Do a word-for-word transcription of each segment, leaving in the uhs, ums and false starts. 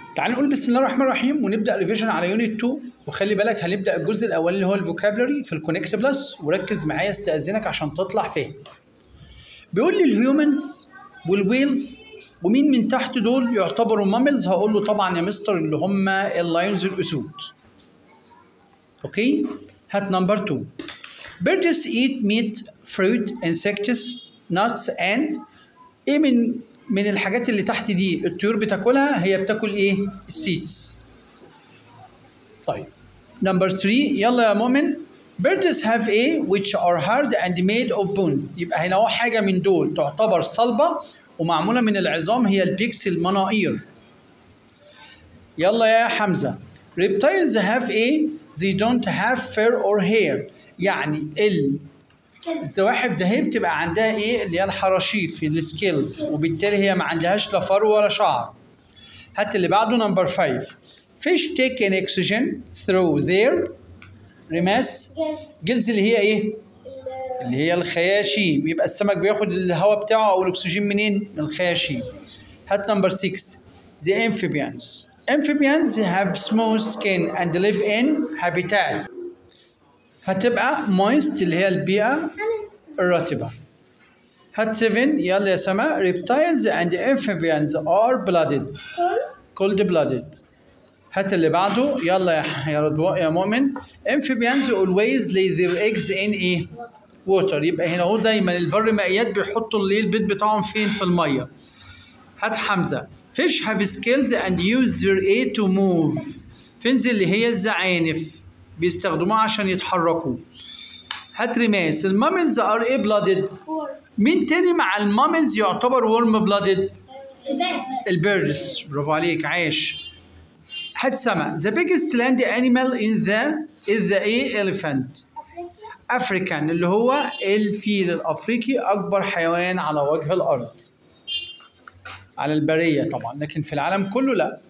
تعال نقول بسم الله الرحمن الرحيم ونبدا ريفيجن على يونت اتنين. وخلي بالك هنبدا الجزء الاولاني اللي هو الفوكابلري في الكونكت بلس، وركز معايا استاذنك عشان تطلع فاهم. بيقول لي الهيومنز والويلز ومين من تحت دول يعتبروا ماملز. هقول له طبعا يا مستر اللي هم اللايونز الاسود. اوكي، هات نمبر اتنين. Birds eat meat, fruit, insects, nuts and ايه من من الحاجات اللي تحت دي الطيور بتاكلها؟ هي بتاكل ايه؟ السيدز. طيب نمبر تلاتة، يلا يا مؤمن. Birds have a which are hard and made of bones. يبقى هنا هو حاجه من دول تعتبر صلبه ومعموله من العظام، هي البيكس المناقير. يلا يا حمزه. Reptiles have a they don't have fur or hair. يعني الزواحف ده هي بتبقى عندها ايه؟ اللي هي الحراشيف، السكيلز، وبالتالي هي ما عندهاش لا فر ولا شعر. هات اللي بعده نمبر خمسة. Fish take in oxygen through their رماس جلز اللي هي ايه؟ اللي هي الخياشيم. يبقى السمك بياخد الهواء بتاعه او الاكسجين منين؟ من الخياشيم. هات نمبر ستة. The amphibians. Amphibians have smooth skin and live in habitat. هتبقى moist اللي هي البيئة الرطبة. هات سبعة، يلا يا سما. Reptiles and amphibians are blooded. cold blooded. هات اللي بعده، يلا يا يا رضوان يا مؤمن. Amphibians always lay their eggs in ايه؟ water. يبقى هنا هو دايما البر مائيات بيحطوا اللي البيض بتاعهم فين؟ في المية. هات حمزة. Fish have scales and use their aid to move. فينز اللي هي الزعانف بيستخدموها عشان يتحركوا. هات رماس. الماملز ار ايه بلادد؟ مين تاني مع الماملز يعتبر ورم بلادد؟ البيردز. برافو عليك، عاش. هات سما. The biggest land animal in the is the ايه؟ elephant. افريكان اللي هو الفيل الافريقي، اكبر حيوان على وجه الارض. على البرية طبعا، لكن في العالم كله لا.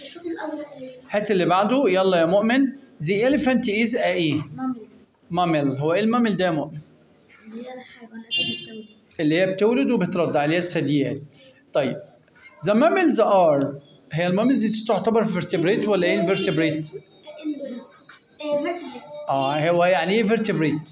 هات اللي بعده، يلا يا مؤمن. The elephant is a ايه؟ مامل. هو ايه المامل ده يا مؤمن؟ اللي هي الحيوانات اللي بتولد. اللي هي بتولد وبترضع، اللي هي الثدييات. طيب the mammals are، هي الماملز دي تعتبر vertebrate ولا ايه invertebrate؟ اه هو يعني ايه vertebrate؟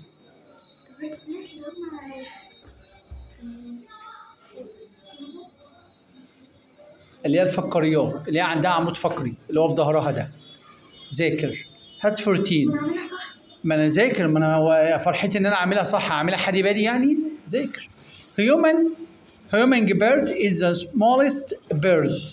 اللي هي الفقريات، اللي هي عندها عمود فقري اللي هو في ظهرها ده. ذاكر. هات أربعتاشر. ما انا ذاكر، ما انا هو فرحتي ان انا عاملها صح، عاملها حد بالي يعني. ذاكر. Human human bird is the smallest bird.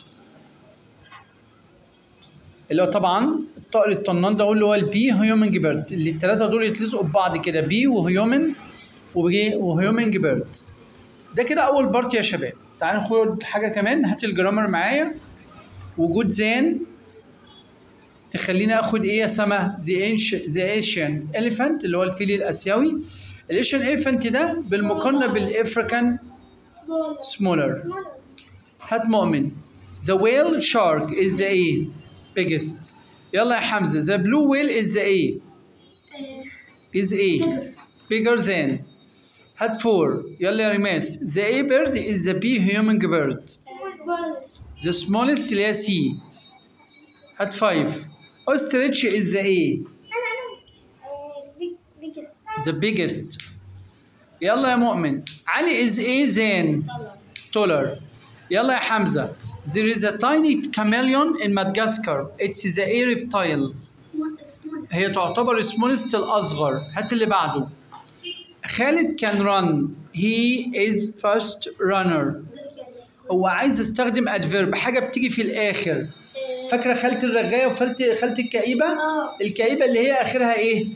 اللي هو طبعا الطائر الطنان ده اللي هو البي هيومن بيرد. اللي الثلاثه دول يتلزقوا ببعض كده، بي وهيومن وهيومن بيرد. ده كده اول بارت يا شباب. تعالوا ناخد حاجه كمان. هات الجرامر معايا. وجود زان تخليني اخد ايه يا سما؟ ذا ايشن اليفانت اللي هو الفيل الاسيوي. الايشن اليفانت ده بالمقارنه بالافريكان سمولر. هات مؤمن. ذا ويل شارك از ذا ايه؟ biggest. يلا يا حمزه. The blue whale is the ايه؟ is ايه؟ bigger than. هات فور. يلا يا رماس. The A bird is the B human bird. The smallest اللي هي C. هات five. Ostrich is the A. The biggest. يلا يا مؤمن. علي is A than. taller. يلا يا حمزة. There is a tiny chameleon in Madagascar. It's the A reptile. هي تعتبر smallest الأصغر. هات اللي بعده. خالد can run. He is fast runner. هو عايز استخدم adverb، حاجة بتيجي في الآخر. فاكرة خالة الرغاية وخالة خالة الكئيبة؟ الكئيبة اللي هي آخرها إيه؟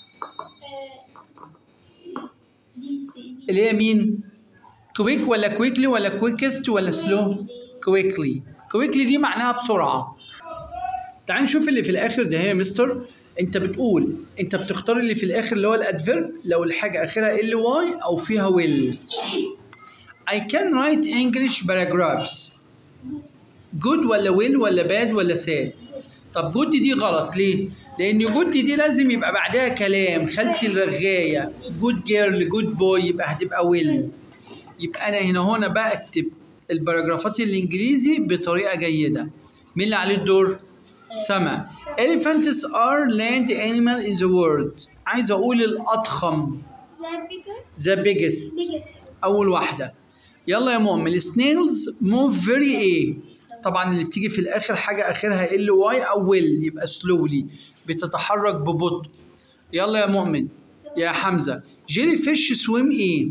اللي هي مين؟ كويك ولا كويكلي ولا كويكست ولا سلو؟ كويكلي. كويكلي دي معناها بسرعة. تعال نشوف اللي في الآخر ده. هي مستر انت بتقول انت بتختار اللي في الاخر اللي هو الادفيرب لو الحاجه اخرها ال واي او فيها will. I can write English paragraphs. good ولا will ولا bad ولا sad؟ طب good دي غلط ليه؟ لان good دي لازم يبقى بعدها كلام. خالتي الرغايه good girl good boy يبقى هتبقى will. يبقى انا هنا هنا بكتب الباراجرافات الانجليزي بطريقه جيده. مين اللي عليه الدور؟ سما. Elephants are land animal in the world. عايز اقول الاضخم. The biggest. اول واحده. يلا يا مؤمن. Snails move very ايه؟ طبعا اللي بتيجي في الاخر حاجه اخرها ال واي او will يبقى slowly بتتحرك ببطء. يلا يا مؤمن. يا حمزه. Jelly fish swim ايه؟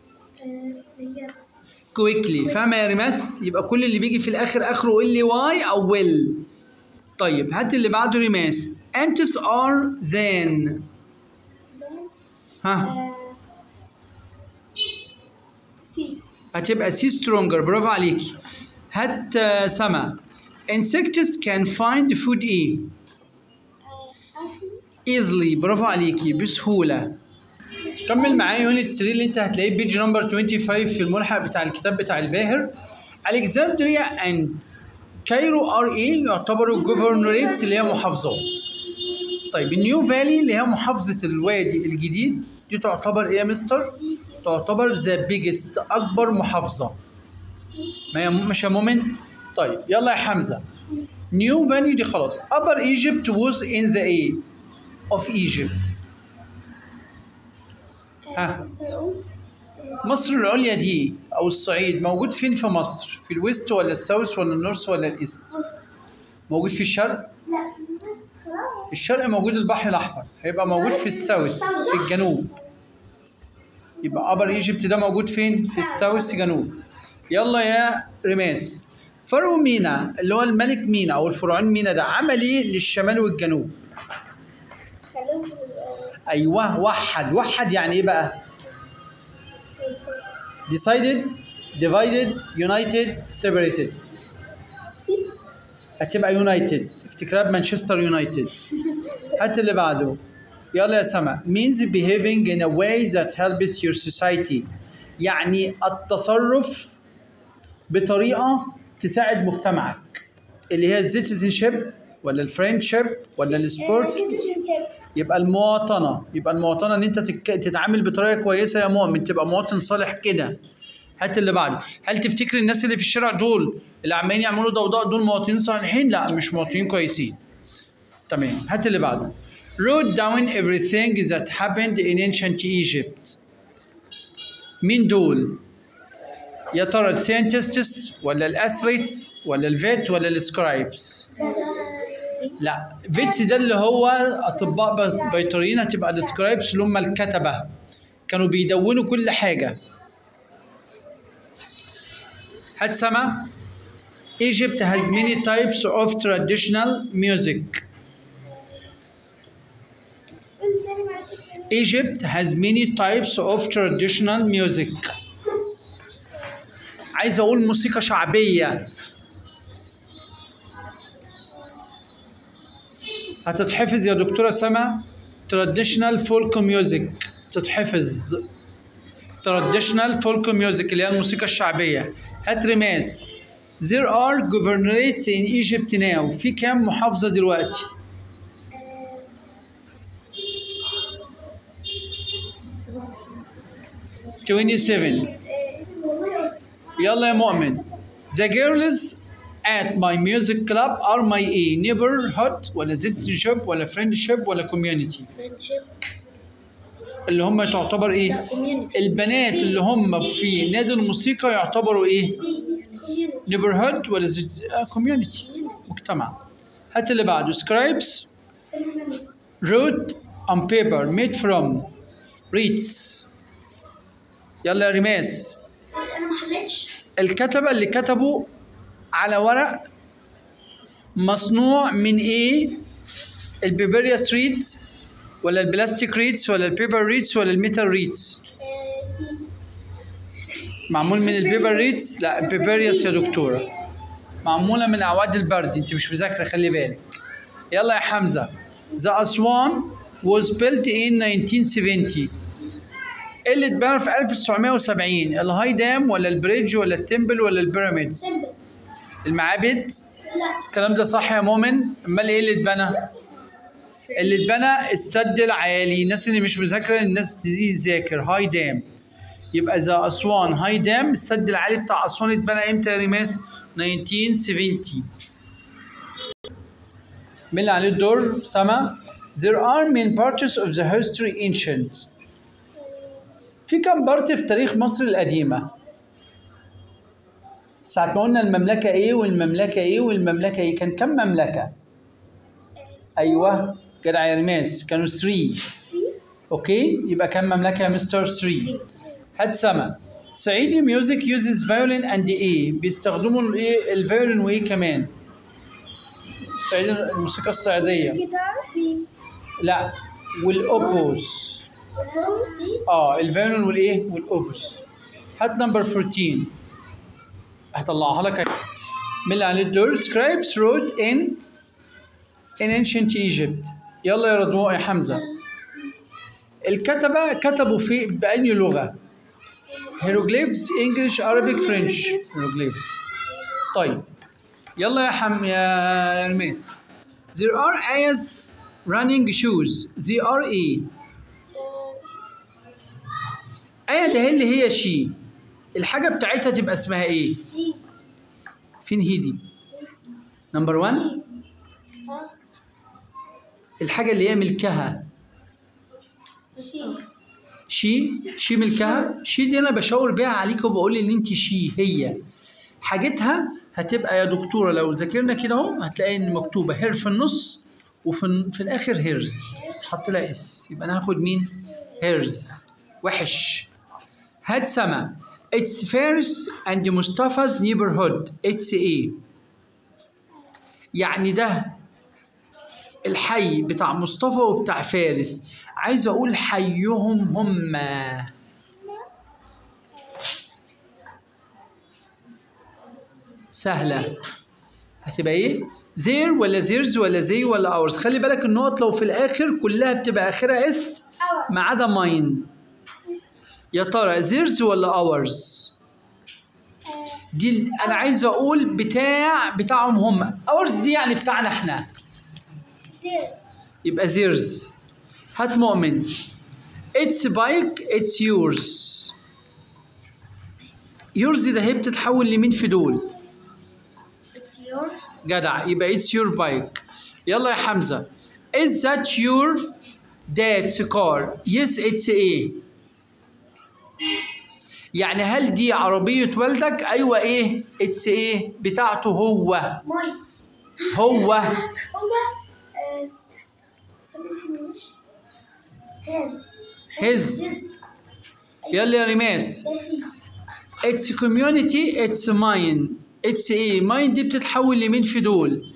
quickly. فاهمه يا ريماس؟ يبقى كل اللي بيجي في الاخر اخره ال واي او will. طيب هات اللي بعده ريماس. Ants are then. ها هتبقى سي سترونجر. برافو عليكي. هات سما. Insects can find food ايه؟ easily. برافو عليكي بسهولة. كمل معايا يونت ثلاثة اللي انت هتلاقيه بيج نمبر خمسة وعشرين في الملحق بتاع الكتاب بتاع الباهر. Alexandria and كايرو ار ايه؟ يعتبروا جوفرنوريتس اللي هي محافظات. طيب النيو فالي اللي هي محافظة الوادي الجديد دي تعتبر ايه يا مستر؟ تعتبر ذا بيجست اكبر محافظه. ما هي مش يا مؤمن؟ طيب يلا يا حمزه. نيو فاليو دي خلاص. upper Egypt was in the A of Egypt. ها مصر العليا دي او الصعيد موجود فين في مصر؟ في الويست ولا الساوث ولا النورث ولا الايست؟ موجود في الشرق؟ الشرق موجود البحر الاحمر، هيبقى موجود في الساوث في الجنوب. يبقى ابر ايجيبت ده موجود فين؟ في الساوث جنوب. يلا يا ريماس. فرعون مينا اللي هو الملك مينا او الفرعون مينا ده عمل ايه للشمال والجنوب؟ ايوه وحد. وحد يعني ايه بقى؟ decided divided united separated. هتبقى يونايتد. افتكرها بمانشستر يونايتد. هات اللي بعده. يلا يا سما. means behaving in a way that helps your society. يعني التصرف بطريقة تساعد مجتمعك. اللي هي الcitizenship ولا الفريندشيب ولا السبورت. يبقى المواطنة. يبقى المواطنة ان انت تك... تتعامل بطريقة كويسة يا مؤمن، تبقى مواطن صالح كده. هات اللي بعده. هل تفتكر الناس اللي في الشارع دول اللي عمالين يعملوا ضوضاء دول مواطنين صالحين؟ لا مش مواطنين كويسين. تمام. هات اللي بعده. wrote down everything that happened in ancient Egypt. مين دول؟ يا ترى الساينتستس ولا الأثريتس ولا الفيت ولا السكرايبس؟ لا فيتس ده اللي هو أطباء بيطريين، هتبقى السكرايبس اللي هم الكتبة كانوا بيدونوا كل حاجة. هات سما. Egypt has many types of traditional music. Egypt has many types of traditional music. عايز اقول موسيقى شعبية. هتتحفظ يا دكتورة سما. traditional folk music تتحفظ. traditional folk music اللي هي الموسيقى الشعبية. هات رماس. there are governorates in Egypt now. في كام محافظة دلوقتي؟ سبعة وعشرين. يلا يا مؤمن. The girls at my music club are my A neighborhood ولا citizenship ولا friendship ولا community؟ اللي هم تعتبر ايه؟ البنات اللي هم في نادي الموسيقى يعتبروا ايه؟ neighborhood ولا community مجتمع. هات اللي بعده. scribes wrote on paper made from reeds. يلا يا ريماس. انا ما حلتش. الكتبة اللي كتبوا على ورق مصنوع من ايه؟ البيبرياس ريدز ولا البلاستيك ريدز ولا البيبر ريدز ولا الميتال ريدز؟ معمول من البيبر ريدز؟ لا البيبرياس يا دكتورة. معمولة من أعواد البرد. انت مش مذاكرة خلي بالك. يلا يا حمزة. The Aswan was built in nineteen seventy. اللي اتبنى في ألف وتسعمائة وسبعين. الهاي دام ولا البريدج ولا التمبل ولا البيراميدز؟ المعابد؟ لا الكلام ده صح يا مؤمن. امال ايه اللي اتبنى؟ اللي اتبنى السد العالي. الناس اللي مش مذاكره الناس دي تذاكر. هاي دام. يبقى ذا اسوان هاي دام. السد العالي بتاع اسوان اتبنى امتى يا ريماس؟ nineteen seventy. مين اللي عليه الدور؟ سما. There are many parts of the history ancient. في كم بارت في تاريخ مصر القديمة؟ ساعة ما قلنا المملكة إيه والمملكة إيه والمملكة إيه، كان كم مملكة؟ أيوه جدع يا رماس، كانوا ثلاثة. أوكي يبقى كم مملكة يا مستر؟ ثلاثة. هات سما. صعيدي music uses violin and إيه؟ بيستخدموا الإيه؟ الفيولين وإيه كمان؟ الصعيدي الموسيقى الصعيدية. لا والأوبوس. اه الفيولين والايه؟ والاوبوس. هات نمبر أربعتاشر هطلعها لك. من اللي عليه الدور؟ scribes wrote in in ancient Egypt. يلا يا رضوان يا حمزة. الكتبة كتبوا في بأي لغة؟ hieroglyphs English Arabic French. hieroglyphs. طيب يلا يا حم يا رميس. there are ayahs running shoes. they are ايه؟ آية ده اللي هي شي، الحاجة بتاعتها تبقى اسمها ايه؟ فين هي دي؟ نمبر واحد الحاجة اللي هي ملكها شي. شي ملكها. شي دي أنا بشاور بيها عليك وبقول إن أنت شي هي حاجتها. هتبقى يا دكتورة لو ذاكرنا كده أهو هتلاقي إن مكتوبة هير في النص وفي في الآخر هيرز تحط لها اس، يبقى أنا هاخد مين؟ هيرز. وحش. هات سما. It's Faris and Mustafa's neighborhood. It's ايه؟ يعني ده الحي بتاع مصطفى وبتاع فارس. عايز اقول حيهم هما. سهلة. هتبقى ايه؟ زير ولا زيرز ولا زي ولا اورز. خلي بالك النقط لو في الاخر كلها بتبقى اخرها اس ما عدا ماين. يا ترى زيرز ولا اورز؟ دي انا عايز اقول بتاع بتاعهم هم. اورز دي يعني بتاعنا احنا. يبقى زيرز. هات مؤمن. اتس بايك اتس يورز. يورز ده هي بتتحول لمين في دول؟ اتس يور. جدع يبقى اتس يور بايك. يلا يا حمزة. is that your dad's car؟ yes it's ايه؟ يعني هل دي عربية والدك؟ أيوة إيه؟ اتس إيه؟ بتاعته هو. ماي. هو. هو. هز. هز. يلا يا ريماس. اتس كوميونيتي اتس ماين. اتس إيه؟ ماين دي بتتحول لمين في دول؟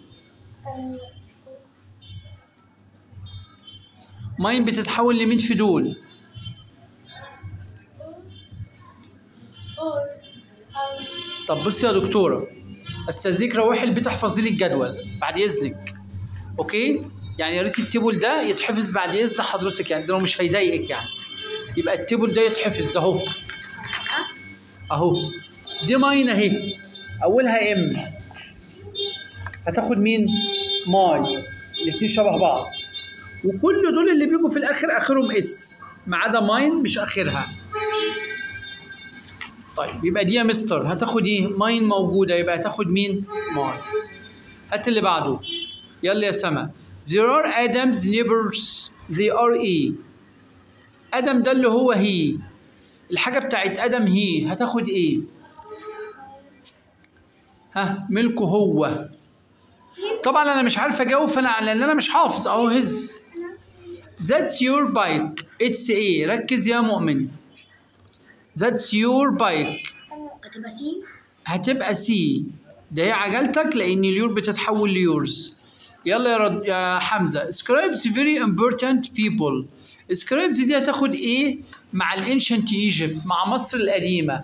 ماين بتتحول لمين في دول؟ طب بصي يا دكتورة استاذنك روحي البيت احفظي لي الجدول بعد اذنك. اوكي؟ يعني يا ريت التيبل ده يتحفظ بعد اذن حضرتك، يعني ده مش هيضايقك يعني. يبقى التيبل ده يتحفظ ده اهو. اهو. دي ماين اهي. اولها ام. هتاخد مين؟ ماي. الاثنين شبه بعض. وكل دول اللي بيجوا في الاخر اخرهم اس ما عدا ماين مش اخرها. طيب يبقى دي يا مستر هتاخد ايه؟ ماين موجودة يبقى هتاخد مين؟ ماي. هات اللي بعده. يلا يا سما. There are Adam's neighbors. They are ايه؟ آدم ده اللي هو هي. الحاجة بتاعت آدم هي هتاخد ايه؟ ها ملكه هو. طبعا أنا مش عارف أجاوب فأنا لأن أنا مش حافظ أهو هز. That's your bike. It's ايه؟ ركز يا مؤمن. That's your bike. هتبقى سي. هتبقى سي. ده هي عجلتك لأن اليور بتتحول ليورز. يلا يا رد يا حمزة. scribes very important people. scribes دي هتاخد ايه مع الانشنت ايجيبت مع مصر القديمة؟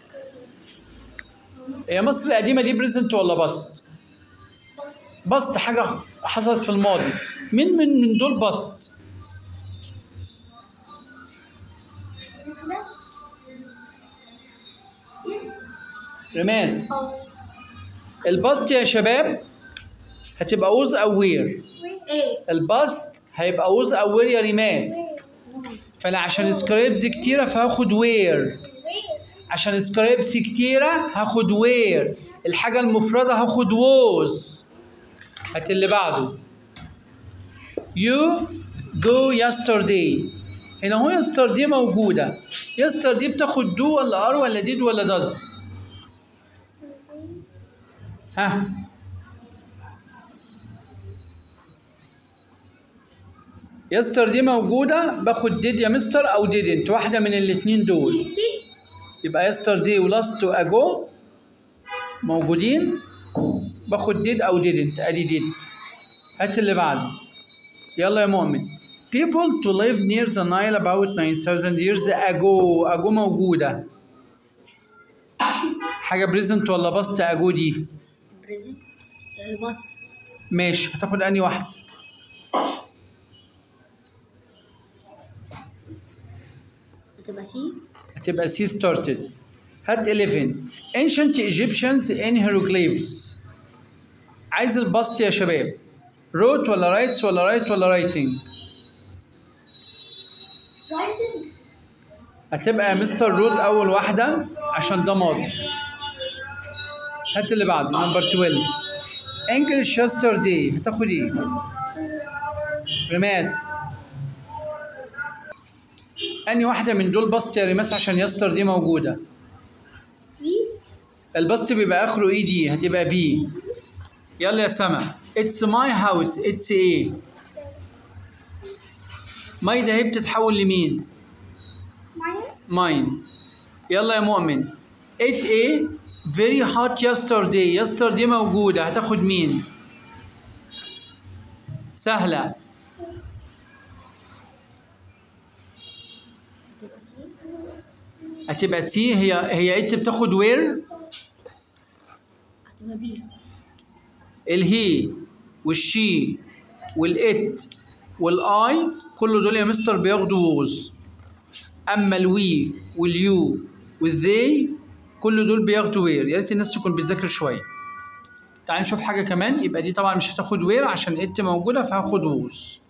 هي مصر القديمة دي بريزنت ولا باست؟ باست حاجة حصلت في الماضي. مين من من دول باست؟ رماس. الباست يا شباب هتبقى ووز او وير. الباست هيبقى ووز او وير يا رماس. فانا عشان سكريبز كتيره فهاخد وير. عشان سكريبس كتيره هاخد وير. الحاجه المفرده هاخد ووز. هات اللي بعده. You go yesterday. هنا هو yesterday موجودة. yesterday بتاخد do ولا are ولا did ولا does؟ ها؟ yesterday موجودة باخد did يا مستر أو didn't، واحدة من الاتنين دول. يبقى yesterday و last و ago موجودين، باخد did أو didn't، أدي did. هات اللي بعده. يلا يا مؤمن. People to live near the Nile about nine thousand years ago. ago موجودة. حاجة present ولا past ago دي؟ present البسط. ماشي، هتاخد أنهي واحدة؟ هتبقى C. هتبقى C started. هات eleven. Ancient Egyptians in hieroglyphs. عايز البسط يا شباب. wrote ولا writes ولا write ولا writing؟ writing. هتبقى مستر wrote أول واحدة عشان ده ماضي. هات اللي بعده نمبر twelve. English yesterday هتاخد إيه؟ رماس. أنهي واحدة من دول بسط يا رماس عشان yesterday موجودة؟ B. البسط بيبقى آخره إيه دي؟ هتبقى B. يلا يا سما. It's my house. It's إيه؟ ماي ده هي بتتحول لمين؟ ماين. يلا يا مؤمن. It a very hot yesterday. yesterday موجودة، هتاخد مين؟ سهلة. هتبقى سي. هي هي it بتاخد where؟ هتبقى B. الهي والشي والإت والآي كل دول يا مستر بياخدوا ووز. أما الوي واليو والذي كل دول بياخدوا وير. يا ريت الناس تكون بتذاكر شوية. تعال نشوف حاجة كمان. يبقى دي طبعا مش هتاخد وير عشان إت موجودة، فهاخد ووز.